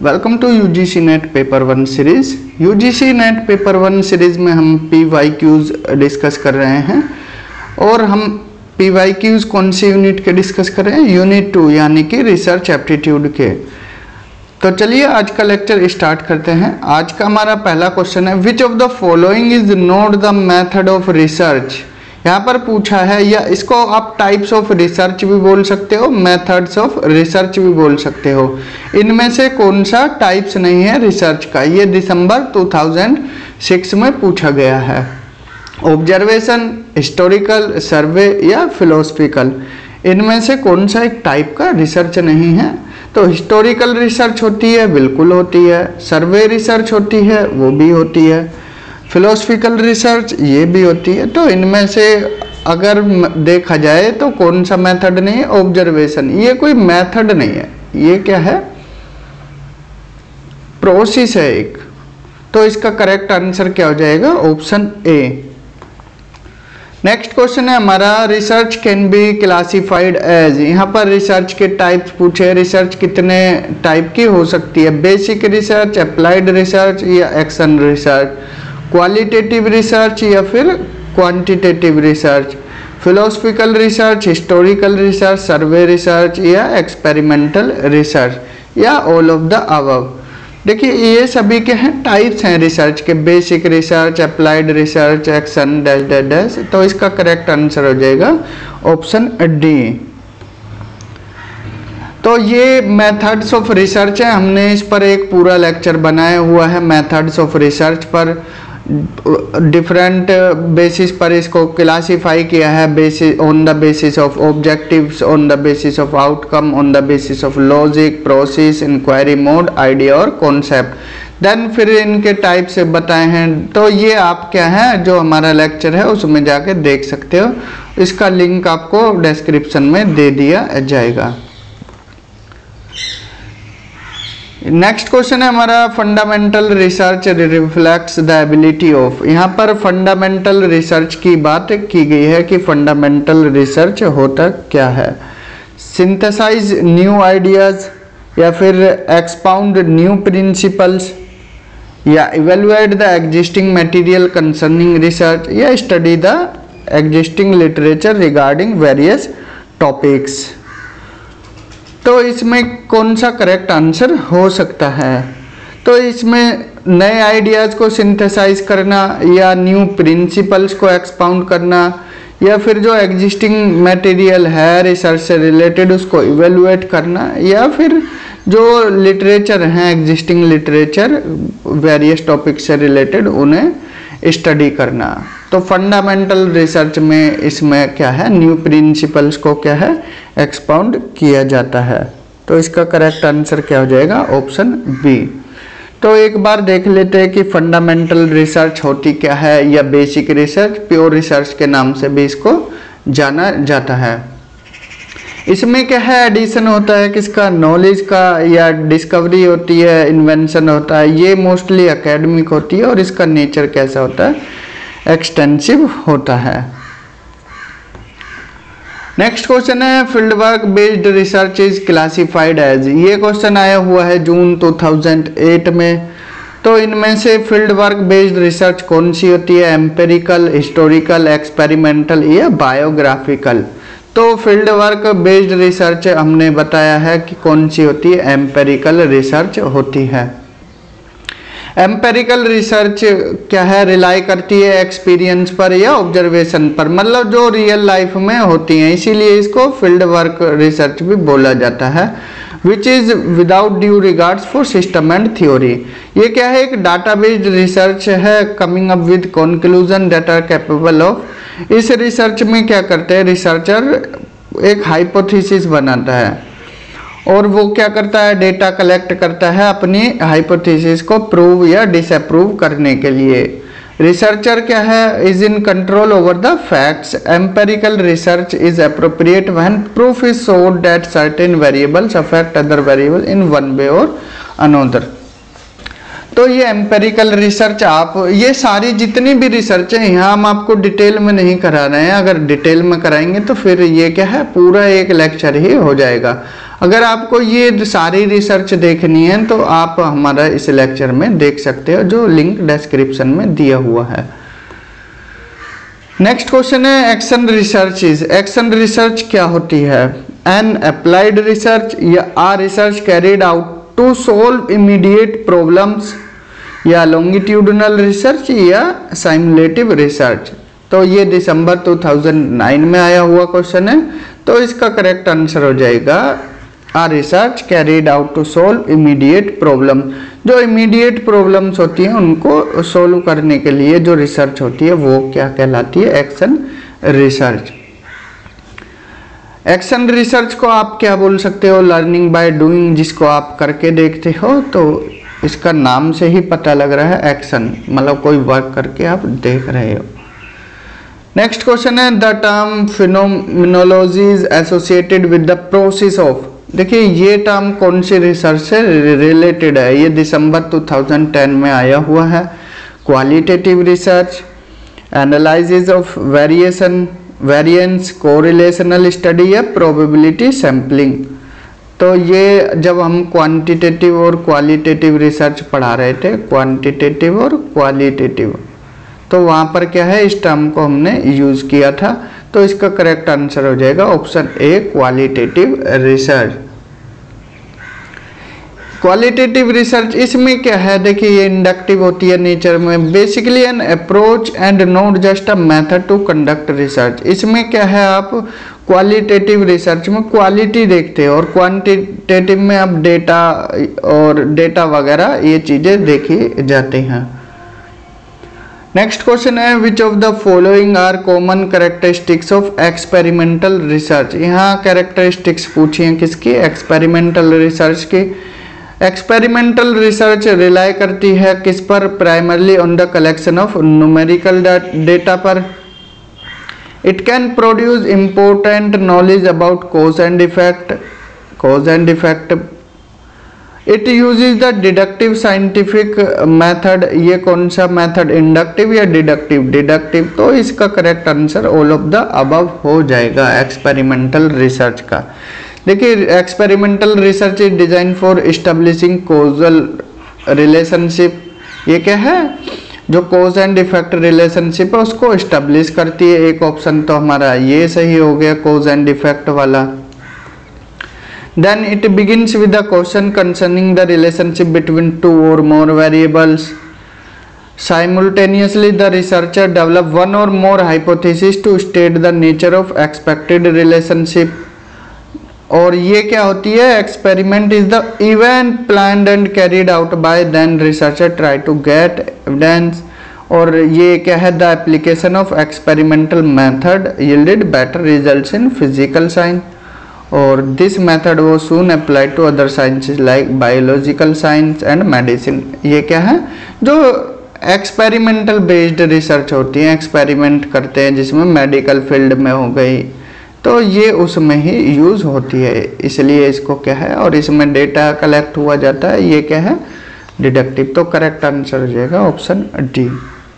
Welcome to UGC NET paper 1 series. UGC NET paper 1 series में हम PYQs discuss कर रहे हैं और हम PYQs कौन सी यूनिट के डिस्कस कर रहे हैं? यूनिट 2 यानी कि रिसर्च एप्टीट्यूड के। तो चलिए आज का लेक्चर स्टार्ट करते हैं। आज का हमारा पहला क्वेश्चन है, which of the following is not the method of research. यहाँ पर पूछा है, या इसको आप टाइप्स ऑफ रिसर्च भी बोल सकते हो, मेथड्स ऑफ रिसर्च भी बोल सकते हो। इनमें से कौन सा टाइप्स नहीं है रिसर्च का? ये दिसंबर 2006 में पूछा गया है। ऑब्जर्वेशन, हिस्टोरिकल, सर्वे या फिलोसफिकल, इनमें से कौन सा एक टाइप का रिसर्च नहीं है? तो हिस्टोरिकल रिसर्च होती है, बिल्कुल होती है। सर्वे रिसर्च होती है, वो भी होती है। फिलोसफिकल रिसर्च ये भी होती है। तो इनमें से अगर देखा जाए तो कौन सा मेथड नहीं है? ऑब्जर्वेशन। ये कोई मेथड नहीं है, ये क्या है? प्रोसेस है एक। तो इसका करेक्ट आंसर क्या हो जाएगा? ऑप्शन ए। नेक्स्ट क्वेश्चन है हमारा, research can be classified as. यहाँ पर रिसर्च के टाइप्स पूछे। रिसर्च कितने टाइप की हो सकती है? बेसिक रिसर्च, अप्लाइड रिसर्च या एक्शन रिसर्च, क्वालिटेटिव रिसर्च या फिर quantitative research, philosophical research, historical research, survey research या एक्सपेरिमेंटल रिसर्च या ऑल ऑफ द अबव। देखिए ये सभी के हैं टाइप्स हैं रिसर्च के, basic research, applied research, action dash dash dash. तो इसका करेक्ट आंसर हो जाएगा ऑप्शन डी। तो ये मेथड्स ऑफ रिसर्च है, हमने इस पर एक पूरा लेक्चर बनाया हुआ है मेथड्स ऑफ रिसर्च पर। डिफरेंट बेसिस पर इसको क्लासीफाई किया है, basis on the basis of objectives, on the basis of outcome, on the basis of logic, process, inquiry mode, idea और कॉन्सेप्ट। देन फिर इनके टाइप से बताए हैं। तो ये आप क्या है, जो हमारा लेक्चर है उसमें जाके देख सकते हो। इसका लिंक आपको डिस्क्रिप्शन में दे दिया जाएगा। नेक्स्ट क्वेश्चन है हमारा, fundamental research reflects the ability of. यहाँ पर फंडामेंटल रिसर्च की बात की गई है कि फंडामेंटल रिसर्च होता क्या है? सिंथेसाइज न्यू आइडियाज या फिर एक्सपाउंड न्यू प्रिंसिपल्स या evaluate the existing material concerning research या study the existing literature regarding various topics. तो इसमें कौन सा करेक्ट आंसर हो सकता है? तो इसमें नए आइडियाज को सिंथेसाइज करना या न्यू प्रिंसिपल्स को एक्सपाउंड करना या फिर जो एग्जिस्टिंग मटेरियल है रिसर्च से रिलेटेड उसको इवेलुएट करना या फिर जो लिटरेचर हैं एग्जिस्टिंग लिटरेचर वेरियस टॉपिक से रिलेटेड उन्हें स्टडी करना। तो फंडामेंटल रिसर्च में इसमें क्या है, न्यू प्रिंसिपल्स को क्या है, एक्सपाउंड किया जाता है। तो इसका करेक्ट आंसर क्या हो जाएगा? Option B. तो एक बार देख लेते हैं कि फंडामेंटल रिसर्च होती क्या है या बेसिक रिसर्च, प्योर रिसर्च के नाम से भी इसको जाना जाता है। इसमें क्या है, एडिशन होता है किसका? नॉलेज का, या डिस्कवरी होती है, इन्वेंशन होता है। ये मोस्टली एकेडमिक होती है और इसका नेचर कैसा होता है? एक्सटेंसिव होता है। नेक्स्ट क्वेश्चन है, field work based research is classified as. ये क्वेश्चन आया हुआ है जून 2008 में। तो इनमें से फील्ड वर्क बेस्ड रिसर्च कौन सी होती है? एम्पेरिकल, हिस्टोरिकल, एक्सपेरिमेंटल या बायोग्राफिकल। तो फील्ड वर्क बेस्ड रिसर्च हमने बताया है कि कौन सी होती है? एम्पेरिकल रिसर्च होती है। एम्पेरिकल रिसर्च क्या है, रिलाई करती है एक्सपीरियंस पर या ऑब्जर्वेशन पर, मतलब जो रियल लाइफ में होती हैं, इसीलिए इसको फील्ड वर्क रिसर्च भी बोला जाता है। Which is without due regards for system and theory. ये क्या है, एक डाटा बेस्ड रिसर्च है, coming up with conclusion that are capable of. इस रिसर्च में क्या करते हैं रिसर्चर, एक हाइपोथेसिस बनाता है और वो क्या करता है, डेटा कलेक्ट करता है अपनी हाइपोथेसिस को प्रूव या डिसअप्रूव करने के लिए। रिसर्चर क्या है, is in control over the facts. Empirical research is appropriate when proof is showed that certain variables affect other variable in one way or another. तो ये एम्पेरिकल रिसर्च, आप ये सारी जितनी भी रिसर्च है यहाँ हम आपको डिटेल में नहीं करा रहे हैं। अगर डिटेल में कराएंगे तो फिर ये क्या है, पूरा एक लेक्चर ही हो जाएगा। अगर आपको ये सारी रिसर्च देखनी है तो आप हमारा इस लेक्चर में देख सकते हो, जो लिंक डिस्क्रिप्शन में दिया हुआ है। नेक्स्ट क्वेश्चन है action research is, action research क्या होती है? एन अप्लाइड रिसर्च या a research carried out to solve immediate problems, या लॉन्गिट्यूडनल रिसर्च या साइमुलेटिव रिसर्च। तो ये दिसंबर 2009 में आया हुआ क्वेश्चन है, तो इसका करेक्ट आंसर हो जाएगा a research carried out to solve immediate problem. जो इमीडिएट प्रॉब्लम्स होती हैं उनको सोल्व करने के लिए जो रिसर्च होती है वो क्या कहलाती है? Action research. एक्शन रिसर्च को आप क्या बोल सकते हो? लर्निंग बाय डूइंग, जिसको आप करके देखते हो, तो इसका नाम से ही पता लग रहा है एक्शन, मतलब कोई वर्क करके आप देख रहे हो। नेक्स्ट क्वेश्चन है the term phenomenology is associated with the process of. देखिए ये टर्म कौन सी रिसर्च से रिलेटेड है? ये दिसंबर 2010 में आया हुआ है। Qualitative research, analysis of variance, correlational study या प्रोबेबिलिटी सैम्पलिंग। तो ये जब हम क्वांटिटेटिव और क्वालिटेटिव रिसर्च पढ़ा रहे थे, क्वांटिटेटिव और क्वालिटेटिव, तो वहाँ पर क्या है, इस टर्म को हमने यूज़ किया था। तो इसका करेक्ट आंसर हो जाएगा option A, qualitative research. Qualitative research इसमें क्या है? देखिए ये इंडक्टिव होती है नेचर में। Basically an approach and not just a method to conduct research. इसमें क्या है, आप क्वालिटेटिव रिसर्च में क्वालिटी देखते हैं और क्वांटिटेटिव में आप डेटा और डेटा वगैरह ये चीज़ें देखी जाती हैं। नेक्स्ट क्वेश्चन है which of the following are common characteristics of experimental research. यहाँ कैरेक्टरिस्टिक्स पूछी हैं किसकी? एक्सपेरिमेंटल रिसर्च की। एक्सपेरिमेंटल रिसर्च रिलाई करती है किस पर? Primarily on the collection of numerical data पर। It can produce important knowledge about cause and effect. It uses the deductive scientific method. ये कौन सा मेथड, इंडक्टिव या डिडक्टिव? डिडक्टिव। तो इसका correct answer all of the above हो जाएगा experimental research का। देखिए experimental research is design for establishing causal relationship. ये क्या है, जो कॉज एंड इफेक्ट रिलेशनशिप है उसको एस्टेब्लिश करती है। एक ऑप्शन तो हमारा ये सही हो गया, कॉज एंड इफेक्ट वाला। Then it begins with the question concerning the relationship between two or more variables. Simultaneously, the researcher develop one or more hypotheses to state the nature of expected relationship. और ये क्या होती है? Experiment is the event planned and carried out by then researcher try to get evidence. और ये क्या है? The application of experimental method yielded better results in physical science. और this method was soon applied to other sciences like biological science and medicine. ये क्या है? जो experimental based research होती है, एक्सपेरिमेंट करते हैं जिसमें मेडिकल फील्ड में हो गई, तो ये उसमें ही यूज़ होती है, इसलिए इसको क्या है, और इसमें डेटा कलेक्ट हुआ जाता है। ये क्या है? डिडक्टिव। तो करेक्ट आंसर हो जाएगा ऑप्शन डी।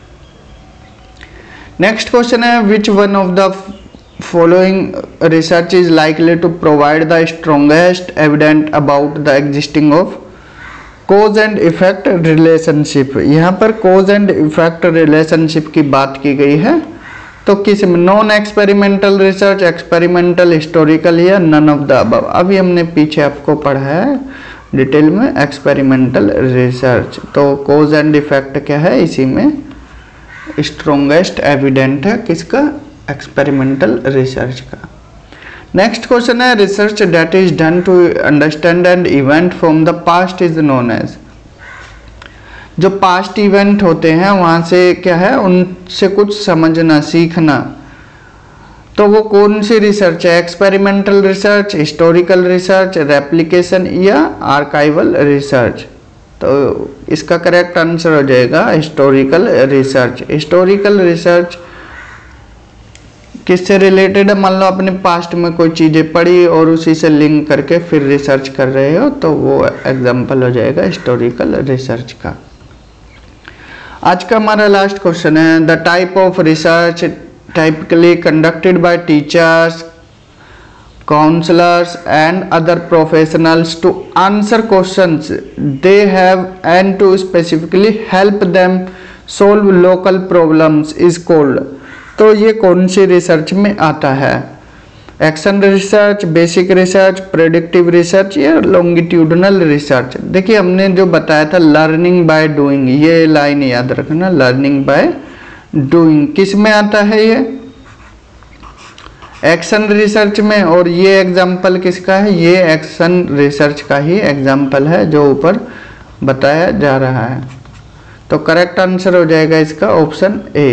नेक्स्ट क्वेश्चन है which one of the following research is likely to provide the strongest evidence about the existing of cause and effect relationship. यहाँ पर कॉज एंड इफेक्ट रिलेशनशिप की बात की गई है, तो किस में? Non experimental research, experimental, historical या नन ऑफ द अबव। अभी हमने पीछे आपको पढ़ा है डिटेल में एक्सपेरिमेंटल रिसर्च। तो कॉज एंड इफेक्ट क्या है? इसी में स्ट्रॉन्गेस्ट एविडेंट है किसका? एक्सपेरिमेंटल रिसर्च का। नेक्स्ट क्वेश्चन है research that is done to understand an event from the past is known as. जो पास्ट इवेंट होते हैं वहाँ से क्या है, उनसे कुछ समझना, सीखना, तो वो कौन सी रिसर्च है? Experimental research, historical research, replication या आर्काइवल रिसर्च। तो इसका करेक्ट आंसर हो जाएगा हिस्टोरिकल रिसर्च। हिस्टोरिकल रिसर्च किससे रिलेटेड है? मान लो अपने पास्ट में कोई चीज़ें पढ़ी और उसी से लिंक करके फिर रिसर्च कर रहे हो, तो वो एग्जाम्पल हो जाएगा हिस्टोरिकल रिसर्च का। आज का हमारा लास्ट क्वेश्चन है, the type of research typically conducted by teachers, counselors and other professionals to answer questions they have and to specifically help them solve local problems is called। तो ये कौन सी research में आता है? Action research, basic research, predictive research या longitudinal research. देखिए हमने जो बताया था लर्निंग बाय डूइंग, ये लाइन याद रखना, लर्निंग बाय डूइंग किस में आता है? ये एक्शन रिसर्च में। और ये एग्जाम्पल किसका है? ये एक्शन रिसर्च का ही एग्जाम्पल है जो ऊपर बताया जा रहा है। तो करेक्ट आंसर हो जाएगा इसका ऑप्शन ए।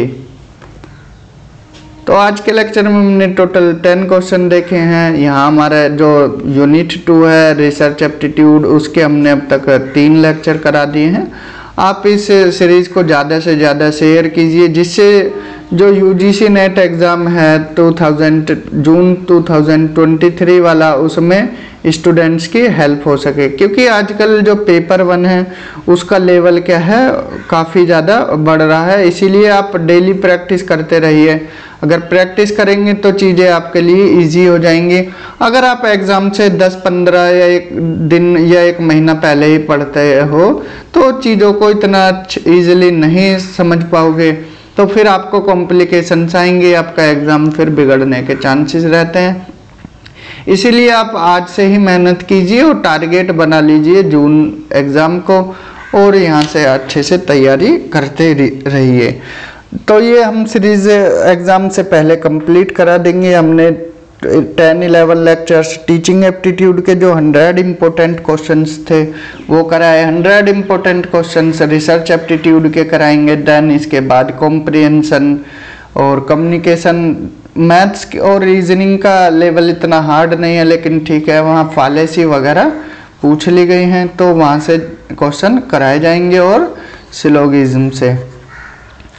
तो आज के लेक्चर में हमने टोटल 10 क्वेश्चन देखे हैं। यहाँ हमारा जो यूनिट 2 है रिसर्च एप्टीट्यूड, उसके हमने अब तक 3 लेक्चर करा दिए हैं। आप इस सीरीज़ को ज़्यादा से ज़्यादा शेयर कीजिए, जिससे जो यूजीसी नेट एग्ज़ाम है जून 2023 वाला, उसमें स्टूडेंट्स की हेल्प हो सके। क्योंकि आजकल जो पेपर 1 है उसका लेवल क्या है, काफ़ी ज़्यादा बढ़ रहा है। इसीलिए आप डेली प्रैक्टिस करते रहिए। अगर प्रैक्टिस करेंगे तो चीज़ें आपके लिए इजी हो जाएंगी। अगर आप एग्ज़ाम से 10-15 या 1 दिन या 1 महीना पहले ही पढ़ते हो तो चीज़ों को इतना ईजिली नहीं समझ पाओगे, तो फिर आपको कॉम्प्लिकेशंस आएंगे, आपका एग्ज़ाम फिर बिगड़ने के चांसेस रहते हैं। इसीलिए आप आज से ही मेहनत कीजिए और टारगेट बना लीजिए जून एग्ज़ाम को, और यहाँ से अच्छे से तैयारी करते रहिए। तो ये हम सीरीज़ एग्ज़ाम से पहले कंप्लीट करा देंगे। हमने 10-11 लेक्चर्स टीचिंग एप्टीट्यूड के जो 100 इम्पोर्टेंट क्वेश्चंस थे वो कराए। 100 इम्पोर्टेंट क्वेश्चंस रिसर्च एप्टीट्यूड के कराएंगे। देन इसके बाद कॉम्प्रिहेंशन और कम्युनिकेशन, मैथ्स और रीजनिंग का लेवल इतना हार्ड नहीं है, लेकिन ठीक है, वहाँ फालेसी वगैरह पूछ ली गई हैं तो वहाँ से क्वेश्चन कराए जाएंगे और सिलोगिज्म से।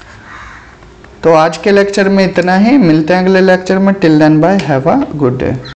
तो आज के लेक्चर में इतना ही, मिलते हैं अगले लेक्चर में। Till then bye, have a good day.